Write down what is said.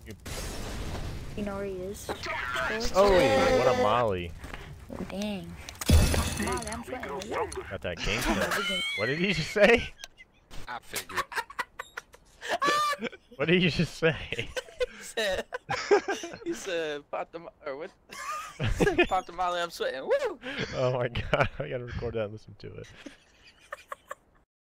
You know where he is? Oh, what a molly. Oh, dang. Molly, I'm sweating. Got that gangsta. What did he just say? I figured. What did you just say? he said, pop the, or what? Pop the molly, I'm sweating. Woo! Oh my god, I gotta record that and listen to it.